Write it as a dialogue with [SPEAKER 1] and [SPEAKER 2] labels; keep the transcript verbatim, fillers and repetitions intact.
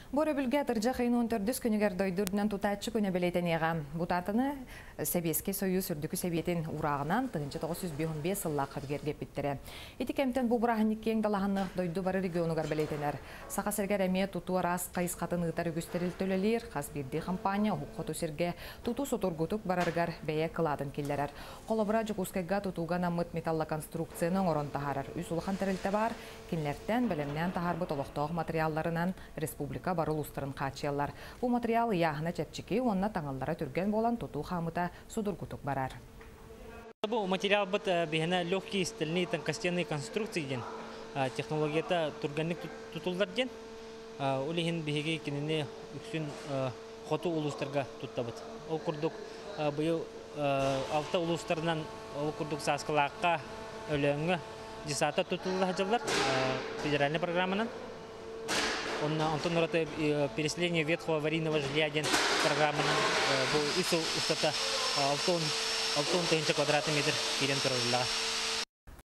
[SPEAKER 1] Бора бүлге тыржа қайнуын төрдіс күнігер дойдырдынан тұтатшы күні білейтен еғам. Бұтатыны Сәбеске Союз үрдікі сәбетін урағынан тығынчы тоғыз жүз он бес сылла қыргерге біттірі. Еті кәмтен бұл бұрағынник кең далағынық дойды бары регионуғар білейтенер. Сақа сәргер әме тұту арас қайыз қатын ұйтар үгістеріл төлелер, қаз бірді компания ұққоту серге тұту сотургутук бараргар бәйе қыладын келлерер. Қолыбыра жүкускайға тұтуған амыт металла конструкцияның орын тахарар. Үс ұлған тәрілті бар, кенлерттен білімнен тахарбы толықтауық материалларынан республика барыл ұстырын қачиялар. Бұл материал яғына чәпчіке, онына таңаллара түрген болан тұту қамыта судыргутук барар.
[SPEAKER 2] Бұл материал бұд бігіні легкий стильный тонкостенный конструкции ден. Технологията түргенлік тұтылдар ден. Олеген бігеге кеніне үксін қоту ұлыстарға тұтта бұд. Ол күрдік бұйыл алты ұлыстарынан ол күрдік сасқылаққа өлеңі десата тұтылды хажалар федеральный программынан. Он Антон Ротов переселение ветхого аварийного жилья ден программы был ису устата алтон алтон тысяча квадратный метр перентурла.